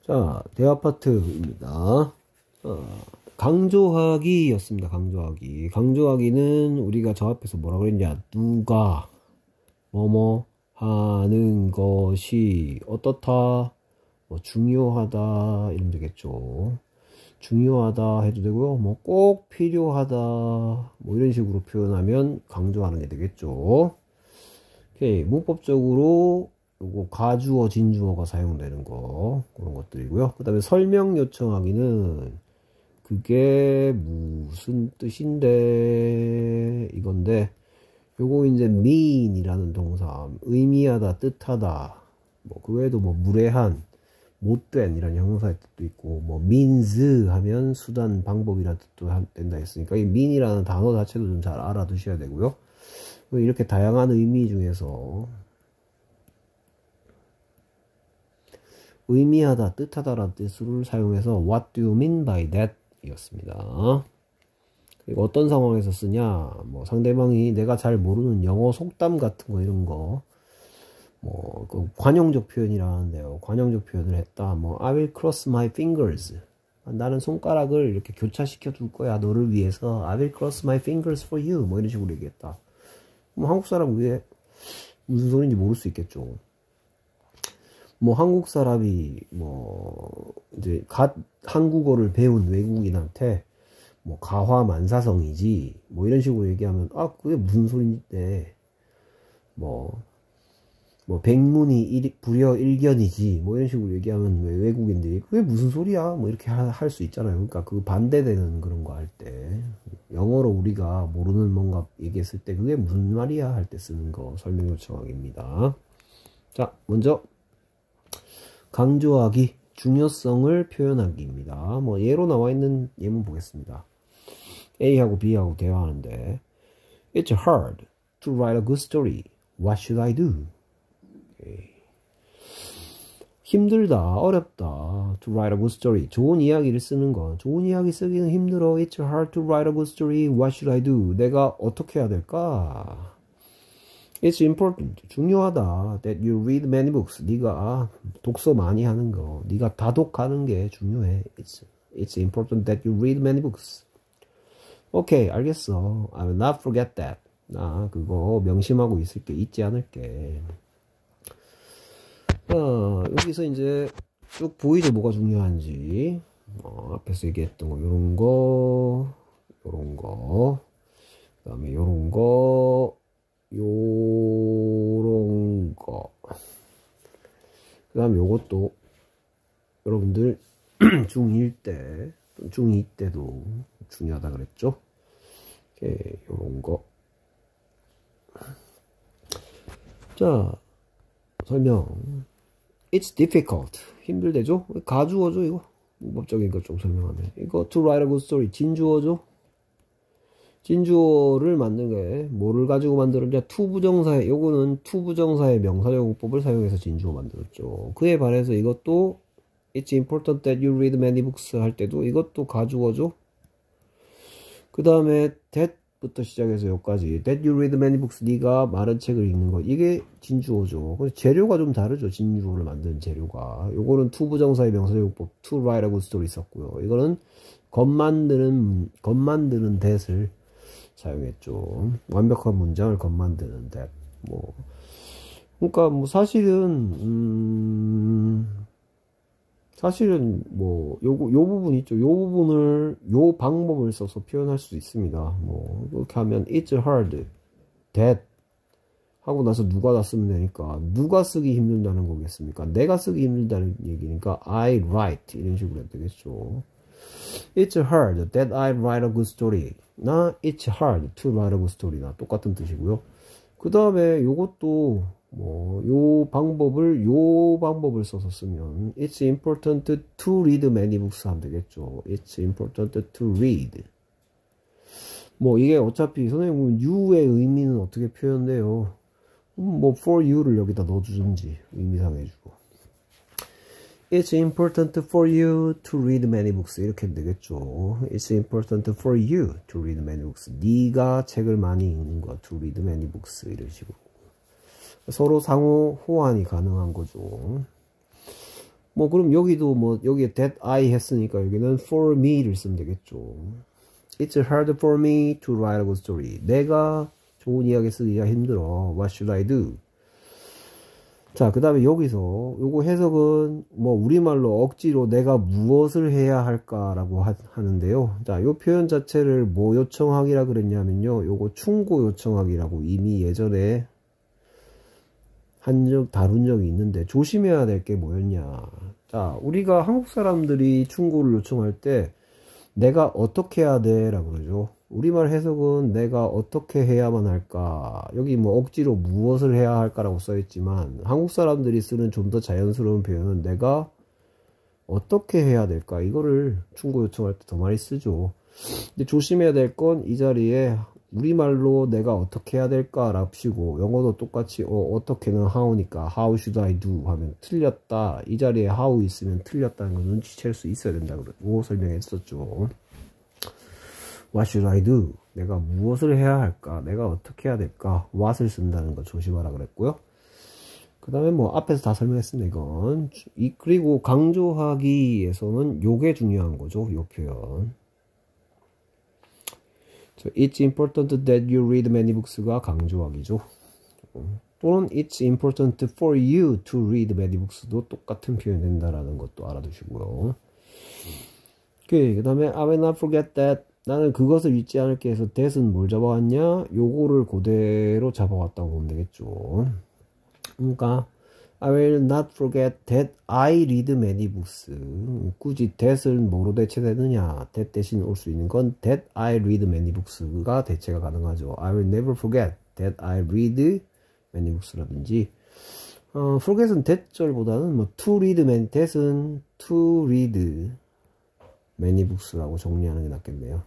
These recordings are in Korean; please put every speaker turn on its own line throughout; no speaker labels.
자, 대화 파트입니다. 강조하기였습니다. 강조하기. 강조하기는 우리가 저 앞에서 뭐라 그랬냐? 누가 뭐뭐 하는 것이 어떻다, 뭐 중요하다 이러면 되겠죠. 중요하다 해도 되고요. 뭐 꼭 필요하다 뭐 이런 식으로 표현하면 강조하는 게 되겠죠. 오케이. 문법적으로 요거 가주어, 진주어가 사용되는 거 그런 것들이고요. 그 다음에 설명 요청하기는 그게 무슨 뜻인데 이건데, 요거 이제 mean이라는 동사, 의미하다, 뜻하다, 뭐 그 외에도 뭐 무례한, 못된 이런 형용사의 뜻도 있고, 뭐 means 하면 수단, 방법이라는 뜻도 된다 했으니까 이 mean이라는 단어 자체도 좀 잘 알아두셔야 되고요. 이렇게 다양한 의미 중에서 의미하다, 뜻하다라는 뜻을 사용해서 What do you mean by that? 이었습니다. 그리고 어떤 상황에서 쓰냐, 뭐 상대방이 내가 잘 모르는 영어 속담 같은 거 이런 거, 뭐 그 관용적 표현이라는데요. 관용적 표현을 했다. 뭐 I will cross my fingers. 나는 손가락을 이렇게 교차시켜 둘 거야. 너를 위해서. I will cross my fingers for you. 뭐 이런 식으로 얘기했다. 뭐 한국 사람 위에 무슨 소리인지 모를 수 있겠죠. 뭐 한국 사람이 뭐 이제 한국어를 배운 외국인한테 뭐 가화만사성이지 뭐 이런 식으로 얘기하면 아 그게 무슨 소리인데, 뭐 백문이 불여일견이지 뭐 이런 식으로 얘기하면 외국인들이 그게 무슨 소리야 뭐 이렇게 할 수 있잖아요. 그러니까 그 반대되는 그런 거 할 때, 영어로 우리가 모르는 뭔가 얘기했을 때 그게 무슨 말이야 할 때 쓰는 거 설명 요청하기입니다. 자, 먼저 강조하기, 중요성을 표현하기입니다. 뭐 예로 나와 있는 예문 보겠습니다. A하고 B하고 대화하는데 It's hard to write a good story. What should I do? Okay. 힘들다, 어렵다. To write a good story. 좋은 이야기를 쓰는 건, 좋은 이야기 쓰기는 힘들어. It's hard to write a good story. What should I do? 내가 어떻게 해야 될까? It's important. 중요하다. That you read many books. 네가 독서 많이 하는 거, 네가 다독하는 게 중요해. It's important that you read many books. 오케이, 알겠어. I will not forget that. 나 그거 명심하고 있을게. 잊지 않을게. 여기서 이제 쭉 보이죠, 뭐가 중요한지. 앞에서 얘기했던 거, 요런 거, 요런 거, 그 다음에 요런 거, 요런 거, 그 다음에 요것도 여러분들 중1 때, 중2 때도 중요하다 그랬죠. 이렇게 요런 거. 자, 설명. It's difficult. 힘들대죠? 가주어죠, 이거. 문법적인 것 좀 설명하면. 이거 to write a good story. 진주어죠? 진주어를 만든 게 뭐를 가지고 만들었냐? 투부정사의, 요거는 투부정사의 명사용법을 사용해서 진주어 만들었죠. 그에 반해서 이것도 It's important that you read many books 할 때도 이것도 가주어죠. 그 다음에 that부터 시작해서 여기까지 that you read many books, 네가 많은 책을 읽는 것, 이게 진주어죠. 그래서 재료가 좀 다르죠. 진주어를 만드는 재료가. 요거는 투부정사의 명사용법 to write a good story 있었고요. 이거는 겉 만드는 that을 사용했죠. 완벽한 문장을 겉 만드는 that. 뭐 그러니까 뭐 사실은 뭐 요 부분 있죠. 요 부분을 요 방법을 써서 표현할 수 있습니다. 뭐 이렇게 하면 it's hard that 하고 나서 누가 다 쓰면 되니까, 누가 쓰기 힘들다는 거겠습니까? 내가 쓰기 힘들다는 얘기니까 I write 이런 식으로 해도 되겠죠. It's hard that I write a good story. 나 it's hard to write a good story. 나 똑같은 뜻이고요. 그 다음에 요것도 뭐 요 방법을 써서 쓰면 It's important to read many books 하면 되겠죠. It's important to read. 뭐 이게 어차피 선생님 보면 you의 의미는 어떻게 표현돼요? 뭐 for you를 여기다 넣어주든지 의미상 해주고, It's important for you to read many books 이렇게 되겠죠. It's important for you to read many books. 네가 책을 많이 읽는 거, to read many books 이런 식으로 서로 상호 호환이 가능한 거죠. 뭐 그럼 여기도 뭐 여기에 that I 했으니까 여기는 for me를 쓰면 되겠죠. It's hard for me to write a good story. 내가 좋은 이야기 쓰기가 힘들어. What should I do? 자, 그 다음에 여기서 요거 해석은 뭐 우리말로 억지로 내가 무엇을 해야 할까라고 하는데요. 자, 요 표현 자체를 뭐 요청하기라 그랬냐면요. 요거 충고 요청하기라고 이미 예전에 다룬 적이 있는데 조심해야 될 게 뭐였냐. 자, 우리가 한국 사람들이 충고를 요청할 때 내가 어떻게 해야 돼? 라고 그러죠. 우리말 해석은 내가 어떻게 해야만 할까? 여기 뭐 억지로 무엇을 해야 할까라고 써있지만 한국 사람들이 쓰는 좀 더 자연스러운 표현은 내가 어떻게 해야 될까? 이거를 충고 요청할 때 더 많이 쓰죠. 근데 조심해야 될 건 이 자리에 우리말로 내가 어떻게 해야 될까? 랍시고 영어도 똑같이 어떻게는 how니까 how should I do? 하면 틀렸다. 이 자리에 how 있으면 틀렸다는 걸 눈치챌 수 있어야 된다고 설명했었죠. What should I do? 내가 무엇을 해야 할까? 내가 어떻게 해야 될까? what을 쓴다는 거 조심하라 그랬고요. 그 다음에 뭐 앞에서 다 설명했습니다. 이건 그리고 강조하기에서는 요게 중요한 거죠. 요 표현. It's important that you read many books가 강조하기죠. 또는 It's important for you to read many books도 똑같은 표현이 된다라는 것도 알아두시고요. 그 다음에 I will not forget that. 나는 그것을 잊지 않을게 해서 that은 뭘 잡아왔냐? 요거를 그대로 잡아왔다고 보면 되겠죠. 그러니까 I will not forget that I read many books. 굳이 that을 뭐로 대체되느냐? that 대신 올 수 있는 건 that I read many books가 대체가 가능하죠. I will never forget that I read many books라든지 forget은 that절보다는 뭐 to read many, that은 to read many books라고 정리하는 게 낫겠네요.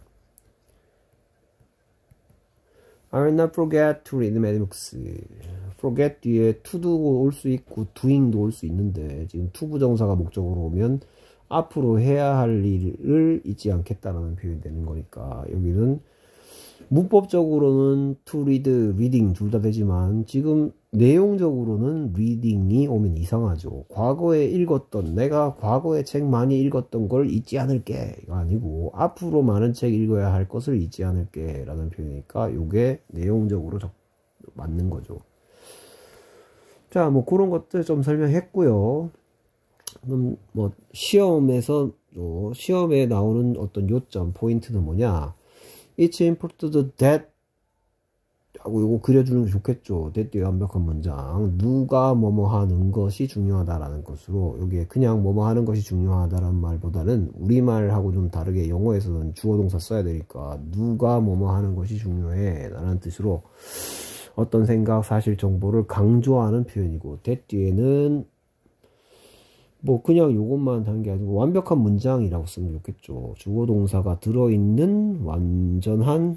I will not forget to read many books. forget 뒤에 to도 올 수 있고 doing도 올 수 있는데 지금 to 부정사가 목적으로 오면 앞으로 해야 할 일을 잊지 않겠다라는 표현이 되는 거니까 여기는 문법적으로는 to read, reading 둘 다 되지만 지금 내용적으로는 reading이 오면 이상하죠. 과거에 읽었던 내가 과거에 책 많이 읽었던 걸 잊지 않을게 이거 아니고 앞으로 많은 책 읽어야 할 것을 잊지 않을게 라는 표현이니까 요게 내용적으로 맞는 거죠. 자, 뭐 그런 것들 좀 설명했고요. 그럼 뭐 시험에 나오는 어떤 요점 포인트는 뭐냐? It's important that 하고 요거 그려주는 게 좋겠죠. that 뒤에 완벽한 문장. 누가 뭐뭐 하는 것이 중요하다라는 것으로 여기에 그냥 뭐뭐 하는 것이 중요하다라는 말보다는 우리말하고 좀 다르게 영어에서는 주어 동사 써야 되니까 누가 뭐뭐 하는 것이 중요해 라는 뜻으로 어떤 생각, 사실, 정보를 강조하는 표현이고 that 뒤에는 뭐 그냥 요것만 한 게 아니고 완벽한 문장이라고 쓰면 좋겠죠. 주어 동사가 들어있는 완전한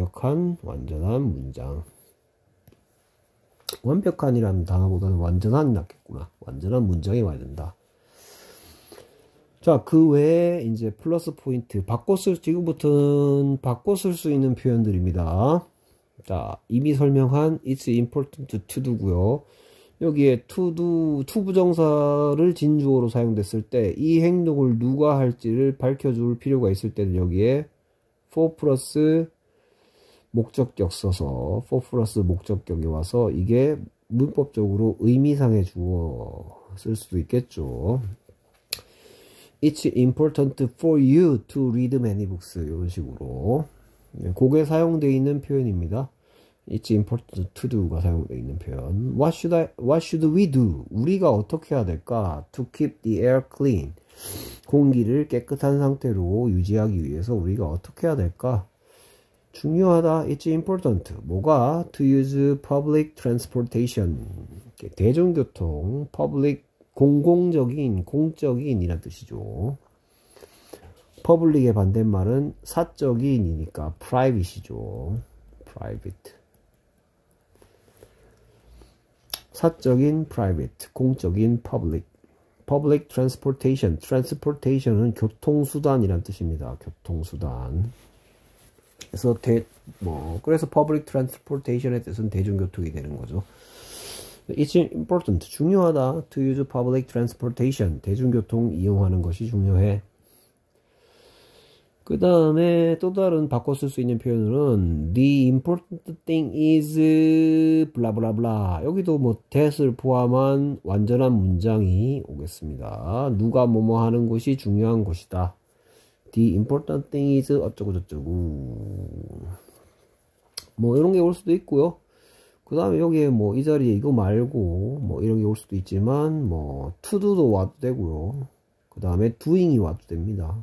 문장. 완벽한이라는 단어보다는 완전한이 낫겠구나. 완전한 문장이 와야 된다. 자, 그 외에 이제 플러스 포인트 지금부터는 바꿔 쓸 수 있는 표현들입니다. 자, 이미 설명한 it's important to do고요. 여기에 to 부정사를 진주어로 사용됐을 때 이 행동을 누가 할지를 밝혀줄 필요가 있을 때는 여기에 for 플러스 목적격 써서 for 플러스 목적격이 와서 이게 문법적으로 의미상의 주어 쓸 수도 있겠죠. It's important for you to read many books 이런 식으로 그게 사용되어 있는 표현입니다. It's important to do가 사용되어 있는 표현. What should we do? 우리가 어떻게 해야 될까? To keep the air clean. 공기를 깨끗한 상태로 유지하기 위해서 우리가 어떻게 해야 될까? 중요하다. It's important. 뭐가? To use public transportation. 대중교통, public, 공적인 이란 뜻이죠. public의 반대말은 사적인이니까 private이죠. private. 사적인 private, 공적인 public. public transportation. transportation은 교통수단이란 뜻입니다. 교통수단. 그래서 그래서 public transportation의 뜻은 대중교통이 되는 거죠. It's important. 중요하다. To use public transportation. 대중교통 이용하는 것이 중요해. 그 다음에 또 다른 바꿔 쓸 수 있는 표현으로는 The important thing is 블라블라블라. 여기도 뭐 that을 포함한 완전한 문장이 오겠습니다. 누가 뭐뭐 하는 것이 중요한 것이다. The important thing is 어쩌고 저쩌고. 뭐 이런 게 올 수도 있고요. 그 다음에 여기에 뭐 이 자리에 이거 말고 뭐 이런 게 올 수도 있지만 뭐 to do도 와도 되고요. 그 다음에 doing이 와도 됩니다.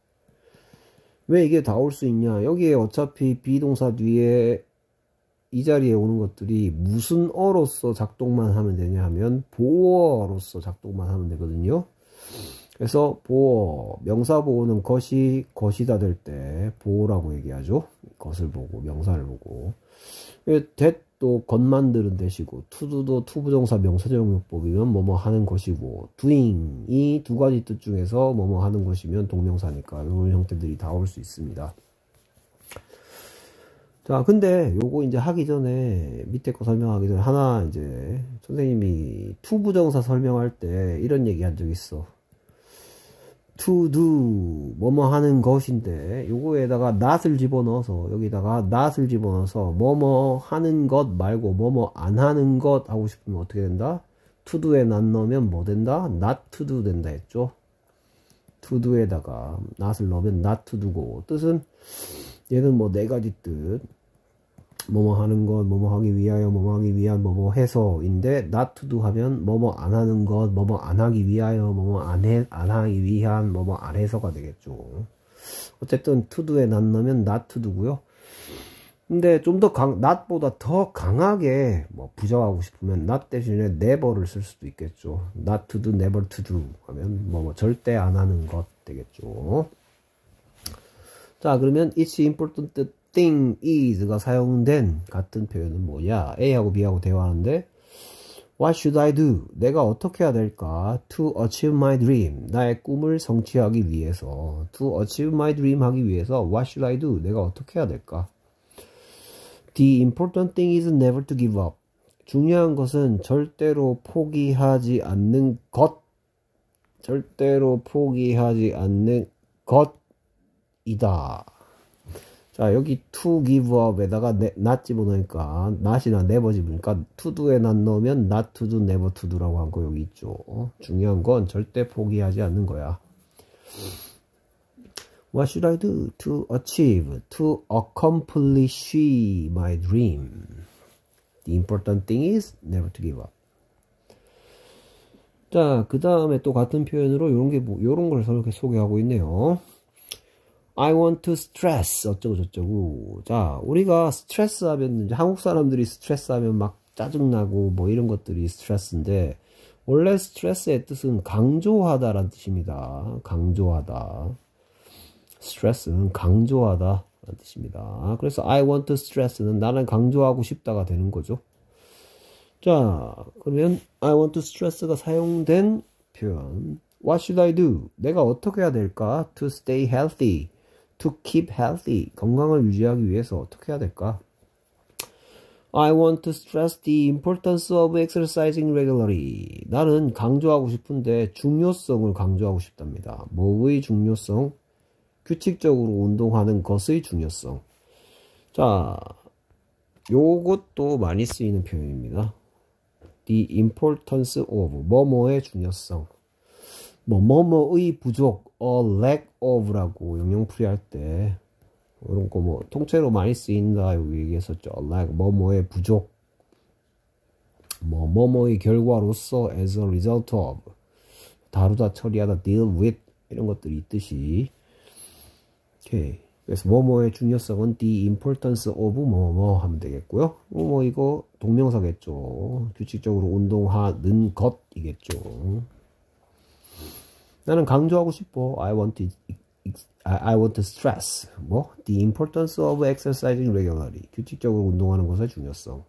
왜 이게 다 올 수 있냐? 여기에 어차피 비동사 뒤에 이 자리에 오는 것들이 무슨 어로서 작동만 하면 되냐 하면 보어로서 작동만 하면 되거든요. 그래서 보어, 명사 보어는 것이 것이다 될 때 보어라고 얘기하죠. 것을 보고 명사를 보고. that도 것 만드는 대시고 to도도 투부정사 명사적용법이면 뭐뭐 하는 것이고 doing 이 두 가지 뜻 중에서 뭐뭐 하는 것이면 동명사니까 이런 형태들이 다 올 수 있습니다. 자, 근데 요거 이제 하기 전에 밑에 거 설명하기 전에 하나 이제 선생님이 투부정사 설명할 때 이런 얘기 한 적 있어. to do 뭐뭐 하는 것인데 요거에다가 not을 집어넣어서 여기다가 not을 집어넣어서 뭐뭐 하는 것 말고 뭐뭐 안 하는 것 하고 싶으면 어떻게 된다? to do에 not 넣으면 뭐 된다? not to do 된다 했죠. to do에다가 not을 넣으면 not to do고 뜻은 얘는 뭐 네 가지 뜻 뭐뭐 하는 것, 뭐뭐 하기 위하여, 뭐뭐 하기 위한, 뭐뭐 해서인데 not to do 하면 뭐뭐 안 하는 것, 뭐뭐 안 하기 위하여, 뭐뭐 안 하기 위한, 뭐뭐 안 해서가 되겠죠. 어쨌든 to do에 not 넣으면 not to do고요. 근데 좀 더 not보다 더 강하게 뭐 부정하고 싶으면 not 대신에 never를 쓸 수도 있겠죠. not to do, never to do 하면 뭐 절대 안 하는 것 되겠죠. 자, 그러면 it's important thing is가 사용된 같은 표현은 뭐냐? A하고 B하고 대화하는데 What should I do? 내가 어떻게 해야 될까? To achieve my dream. 나의 꿈을 성취하기 위해서. To achieve my dream 하기 위해서 What should I do? 내가 어떻게 해야 될까? The important thing is never to give up. 중요한 것은 절대로 포기하지 않는 것. 절대로 포기하지 않는 것이다. 자, 여기 to give up에다가 not 집어넣으니까 not이나 never 집으니까 to do에 not 넣으면 not to do, never to do라고 한 거 여기 있죠. 중요한 건 절대 포기하지 않는 거야. What should I do to achieve, to accomplish my dream? The important thing is never to give up. 자, 그 다음에 또 같은 표현으로 요런 걸 소개하고 있네요. I want to stress 어쩌고 저쩌고. 자, 우리가 스트레스 하면 이제 한국 사람들이 스트레스 하면 막 짜증나고 뭐 이런 것들이 스트레스인데 원래 스트레스의 뜻은 강조하다라는 뜻입니다. 강조하다. 스트레스는 강조하다 라는 뜻입니다. 그래서 I want to stress는 나는 강조하고 싶다가 되는 거죠. 자, 그러면 I want to stress가 사용된 표현. What should I do? 내가 어떻게 해야 될까? To stay healthy. To keep healthy. 건강을 유지하기 위해서 어떻게 해야 될까? I want to stress the importance of exercising regularly. 나는 강조하고 싶은데 중요성을 강조하고 싶답니다. 뭐의 중요성? 규칙적으로 운동하는 것의 중요성. 자, 요것도 많이 쓰이는 표현입니다. The importance of 뭐뭐의 중요성. 뭐뭐의 부족, a lack of라고 영영풀이 할 때 이런 거 뭐 통째로 많이 쓰인다 여기 얘기했었죠. a lack, 뭐뭐의 부족, 뭐뭐의 결과로서 as a result of, 다루다, 처리하다, deal with 이런 것들이 있듯이. 오케이. 그래서 뭐뭐의 중요성은 the importance of 뭐뭐 하면 되겠고요. 뭐 이거 동명사겠죠. 규칙적으로 운동하는 것이겠죠. 나는 강조하고 싶어. I want to stress. 뭐? The importance of exercising regularly. 규칙적으로 운동하는 것의 중요성.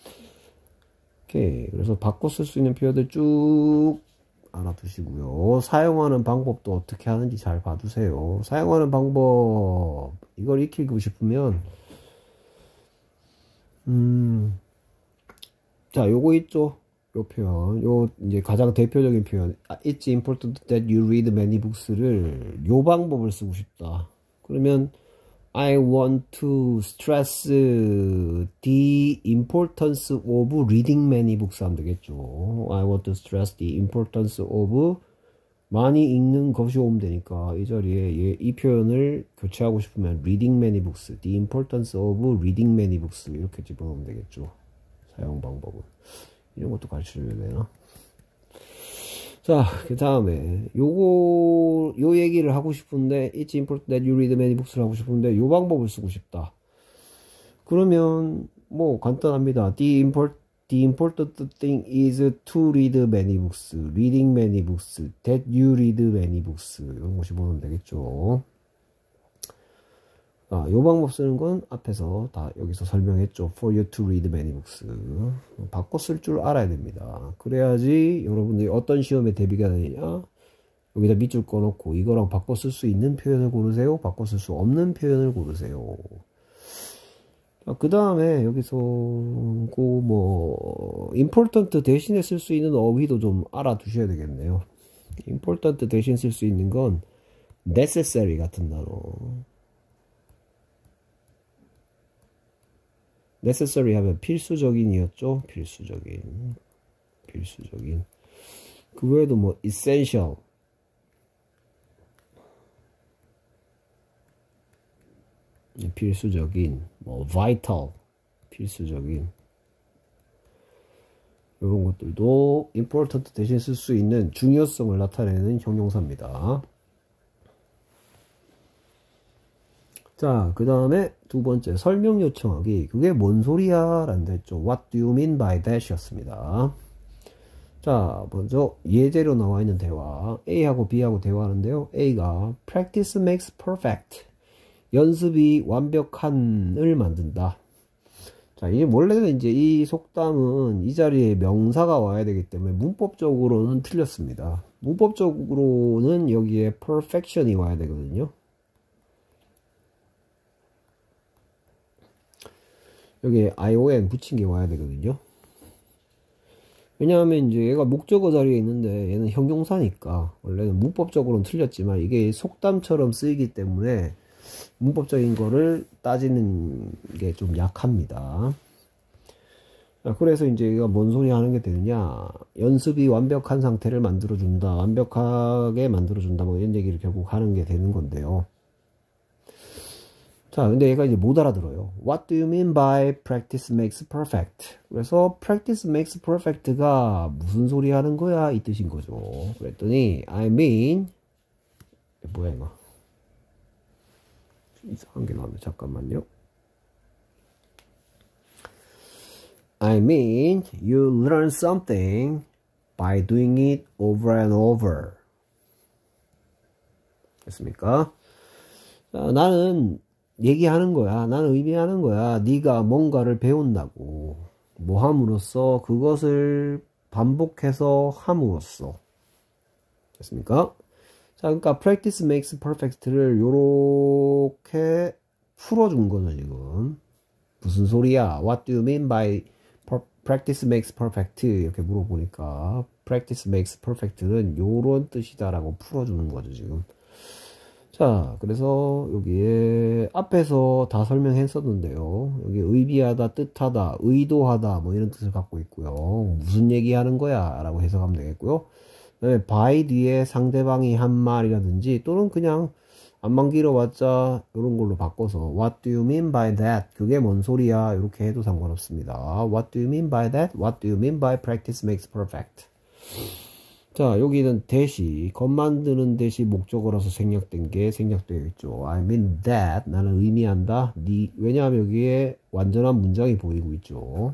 오케이. 그래서 바꿔 쓸 수 있는 표현들 쭉 알아두시고요. 사용하는 방법도 어떻게 하는지 잘 봐두세요. 사용하는 방법. 이걸 익히고 싶으면, 자, 요거 있죠. 요 표현, 요 이제 가장 대표적인 표현, It's important that you read many books를 요 방법을 쓰고 싶다. 그러면 I want to stress the importance of reading many books 하면 되겠죠. I want to stress the importance of 많이 읽는 것이 오면 되니까 이 자리에 이 표현을 교체하고 싶으면 reading many books, the importance of reading many books 이렇게 집어넣으면 되겠죠. 사용 방법을. 이런 것도 가르쳐줘야 되나? 자, 그 다음에 요 얘기를 하고 싶은데 It's important that you read many books를 하고 싶은데 요 방법을 쓰고 싶다. 그러면 뭐 간단합니다. The important thing is to read many books, reading many books, that you read many books 이런 것이 보면 되겠죠. 요 방법 쓰는 건 앞에서 다 여기서 설명했죠. For you to read many books. 바꿔 쓸 줄 알아야 됩니다. 그래야지 여러분들이 어떤 시험에 대비가 되느냐. 여기다 밑줄 꺼놓고 이거랑 바꿔 쓸 수 있는 표현을 고르세요. 바꿔 쓸 수 없는 표현을 고르세요. 그 다음에 여기서 important 대신에 쓸 수 있는 어휘도 좀 알아두셔야 되겠네요. important 대신 쓸 수 있는 건 necessary 같은 단어. necessary 하면 필수적인이었죠. 필수적인. 그 외에도 뭐 essential, 필수적인, 뭐 vital, 필수적인 이런 것들도 important 대신 쓸 수 있는 중요성을 나타내는 형용사입니다. 자, 그 다음에 두 번째 설명 요청하기. 그게 뭔 소리야? 라는데 했죠. What do you mean by that? 이었습니다. 자, 먼저 예제로 나와 있는 대화. A하고 B하고 대화하는데요. A가 practice makes perfect. 연습이 완벽한을 만든다. 자, 이게 원래는 이제 이 속담은 이 자리에 명사가 와야 되기 때문에 문법적으로는 틀렸습니다. 문법적으로는 여기에 perfection이 와야 되거든요. 여기에 ion 붙인 게 와야 되거든요. 왜냐하면 이제 얘가 목적어 자리에 있는데 얘는 형용사니까 원래는 문법적으로는 틀렸지만 이게 속담처럼 쓰이기 때문에 문법적인 거를 따지는 게 좀 약합니다. 그래서 이제 얘가 뭔 소리 하는 게 되느냐. 연습이 완벽한 상태를 만들어준다. 완벽하게 만들어준다. 뭐 이런 얘기를 결국 하는 게 되는 건데요. 자, 근데 얘가 이제 못 알아들어요. What do you mean by practice makes perfect? 그래서 practice makes perfect가 무슨 소리 하는 거야? 이 뜻인 거죠. 그랬더니 I mean 뭐야 이거? 이상한 게 나왔네. 잠깐만요. I mean you learn something by doing it over and over. 됐습니까? 자, 나는 얘기하는 거야. 나는 의미하는 거야. 네가 뭔가를 배운다고. 뭐 함으로써 그것을 반복해서 함으로써. 됐습니까? 자, 그러니까 practice makes perfect를 요렇게 풀어준 거죠, 지금. 무슨 소리야? What do you mean by practice makes perfect? 이렇게 물어보니까 practice makes perfect는 요런 뜻이다라고 풀어주는 거죠, 지금. 자, 그래서 여기에 앞에서 다 설명했었는데요. 여기 의비하다, 뜻하다, 의도하다 뭐 이런 뜻을 갖고 있고요. 무슨 얘기하는 거야? 라고 해석하면 되겠고요. 그다음에 by 뒤에 상대방이 한 말이라든지 또는 그냥 안만 길어봤자 이런 걸로 바꿔서 What do you mean by that? 그게 뭔 소리야? 이렇게 해도 상관없습니다. What do you mean by that? What do you mean by practice makes perfect? 자, 여기는 대시, 것 만드는 대시 목적어라서 생략된 게 생략되어 있죠. I mean that. 나는 의미한다. 왜냐하면 여기에 완전한 문장이 보이고 있죠.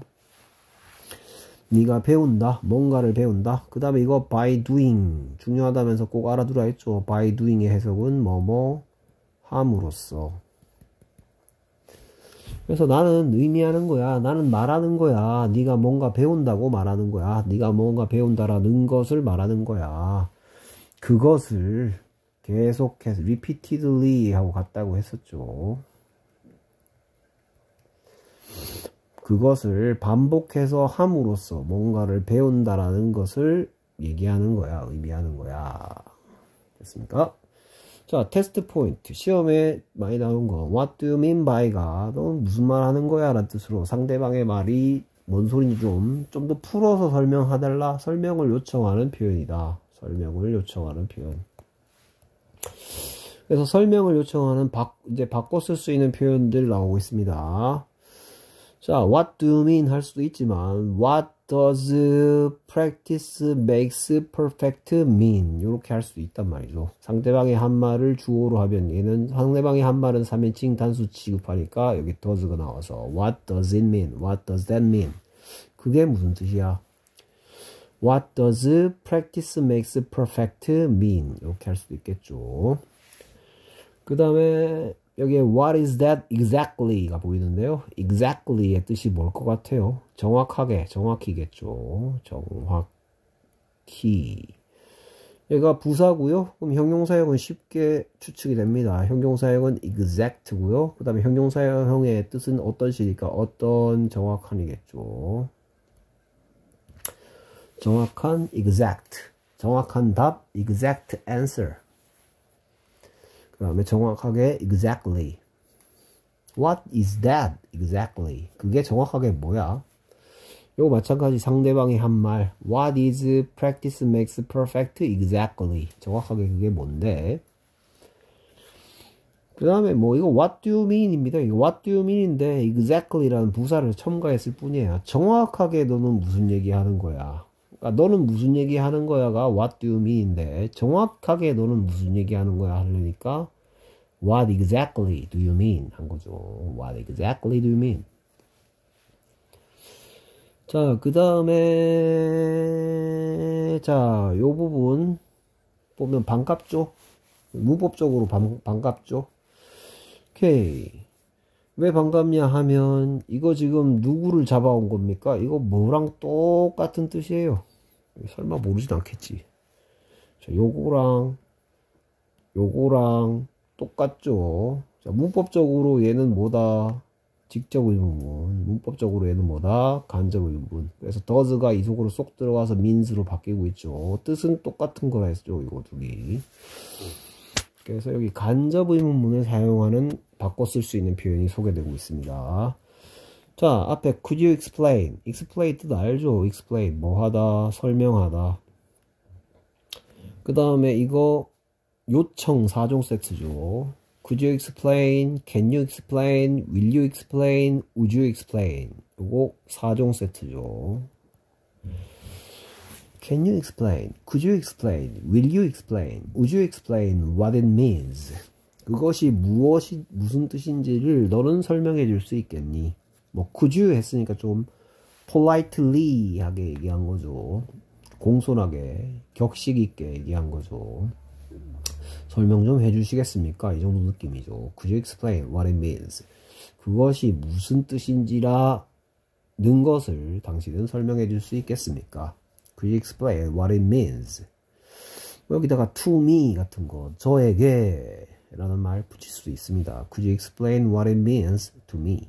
네가 배운다. 뭔가를 배운다. 그 다음에 이거 by doing. 중요하다면서 꼭 알아두라 했죠. by doing의 해석은 뭐뭐 함으로써. 그래서 나는 의미하는 거야. 나는 말하는 거야. 네가 뭔가 배운다고 말하는 거야. 네가 뭔가 배운다라는 것을 말하는 거야. 그것을 계속해서 repeatedly 하고 갔다고 했었죠. 그것을 반복해서 함으로써 뭔가를 배운다라는 것을 얘기하는 거야, 의미하는 거야. 됐습니까? 자, 테스트 포인트. 시험에 많이 나온 거. What do you mean by가 넌 무슨 말 하는 거야? 라는 뜻으로 상대방의 말이 뭔 소리인지 좀 더 풀어서 설명하달라. 설명을 요청하는 표현이다. 설명을 요청하는 표현. 그래서 설명을 요청하는 이제 바꿔 쓸 수 있는 표현들 나오고 있습니다. 자, what do you mean 할 수도 있지만 what does practice makes perfect mean 이렇게 할 수도 있단 말이죠. 상대방의 한 말을 주어로 하면 얘는 상대방의 한 말은 3인칭 단수 취급하니까 여기 does가 나와서 what does it mean? What does that mean? 그게 무슨 뜻이야? What does practice makes perfect mean? 이렇게 할 수도 있겠죠. 그 다음에 여기에 what is that exactly가 보이는데요. exactly의 뜻이 뭘 것 같아요? 정확하게, 정확히겠죠. 정확히. 얘가 부사고요. 그럼 형용사형은 쉽게 추측이 됩니다. 형용사형은 exact고요. 그 다음에 형용사형의 뜻은 어떤 시니까 어떤 정확한이겠죠. 정확한 exact. 정확한 답 exact answer. 그 다음에 정확하게 exactly. What is that exactly? 그게 정확하게 뭐야? 요거 마찬가지 상대방이 한 말 What is practice makes perfect exactly? 정확하게 그게 뭔데? 그 다음에 뭐 이거 what do you mean 입니다. 이거 what do you mean인데 exactly라는 부사를 첨가했을 뿐이에요. 정확하게 너는 무슨 얘기 하는 거야? 그러니까 너는 무슨 얘기 하는 거야가 what do you mean인데 정확하게 너는 무슨 얘기 하는 거야 하려니까 what exactly do you mean 한 거죠. What exactly do you mean? 자, 그 다음에 자, 요 부분 보면 반갑죠? 문법적으로 반갑죠? 오케이. 왜 반갑냐 하면 이거 지금 누구를 잡아온 겁니까? 이거 뭐랑 똑같은 뜻이에요. 설마 모르진 않겠지. 자, 요거랑 똑같죠. 자, 문법적으로 얘는 뭐다? 직접 의문문. 문법적으로 얘는 뭐다? 간접 의문문. 그래서 does가 이 속으로 쏙 들어가서 means로 바뀌고 있죠. 뜻은 똑같은 거라 했죠. 이거 둘이. 그래서 여기 간접 의문문을 사용하는 바꿔 쓸 수 있는 표현이 소개되고 있습니다. 자, 앞에 could you explain? explain 뜻 알죠? explain 뭐 하다, 설명하다. 그 다음에 이거 요청 4종 세트죠. Could you explain? Can you explain? Will you explain? Would you explain? 요거 4종 세트죠. Can you explain? Could you explain? Will you explain? Would you explain what it means? 그것이 무슨 뜻인지를 너는 설명해 줄 수 있겠니? 뭐 could you 했으니까 좀 politely 하게 얘기한 거죠. 공손하게, 격식 있게 얘기한 거죠. 설명 좀 해주시겠습니까? 이 정도 느낌이죠. Could you explain what it means? 그것이 무슨 뜻인지라는 것을 당신은 설명해 줄 수 있겠습니까? Could you explain what it means? 여기다가 to me 같은 거, 저에게 라는 말 붙일 수도 있습니다. Could you explain what it means to me?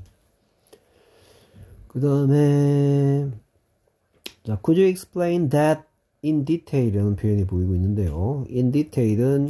그 다음에 자, could you explain that in detail이라는 표현이 보이고 있는데요. in detail은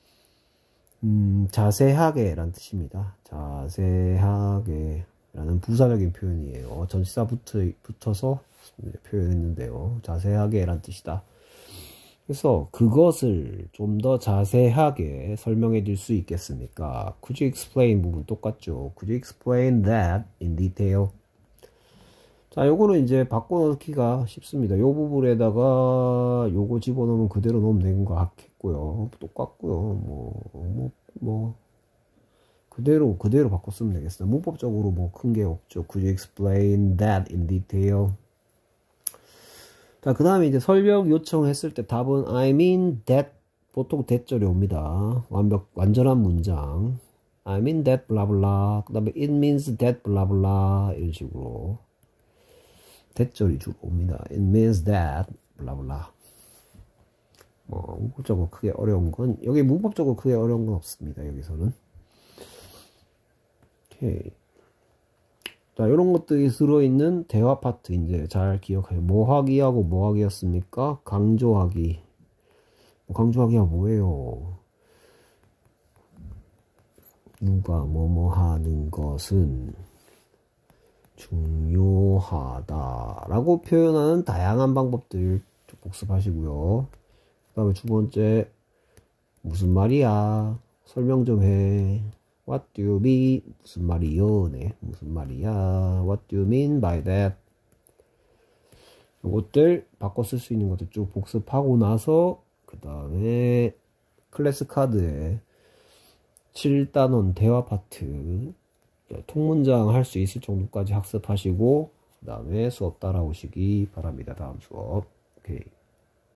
자세하게 라는 뜻입니다. 자세하게 라는 부사적인 표현이에요. 전치사 붙어서 표현했는데요. 자세하게 라는 뜻이다. 그래서 그것을 좀 더 자세하게 설명해 줄 수 있겠습니까? Could you explain 부분 똑같죠? Could you explain that in detail? 자, 요거는 이제 바꿔넣기가 쉽습니다. 요 부분에다가 요거 집어넣으면 그대로 넣으면 되는 거 같겠고요. 똑같고요. 그대로 바꿔 쓰면 되겠어요. 문법적으로 뭐 큰 게 없죠. Could you explain that in detail? 자, 그 다음에 이제 설명 요청했을 때 답은 I mean that 보통 that절이 옵니다. 완전한 문장. I mean that blah blah. 그 다음에 it means that blah blah 이런 식으로 that절이 주로 옵니다. It means that blah blah. 뭐 문법적으로 크게 어려운 건 여기 문법적으로 크게 어려운 건 없습니다. 여기서는. 오케이. 자, 이런 것들이 들어있는 대화 파트 이제 잘 기억해요. 뭐 하기하고 뭐 하기였습니까? 강조하기. 강조하기가 뭐예요? 누가 뭐뭐 하는 것은 중요하다라고 표현하는 다양한 방법들 복습하시고요. 그 다음에 두 번째, 무슨 말이야? 설명 좀 해. What do you mean? 무슨 말이요? 네, 무슨 말이야? What do you mean by that? 이것들 바꿔 쓸 수 있는 것들 쭉 복습하고 나서 그 다음에 클래스 카드에 7단원 대화 파트 통문장 할 수 있을 정도까지 학습하시고 그 다음에 수업 따라오시기 바랍니다. 다음 수업. 오케이.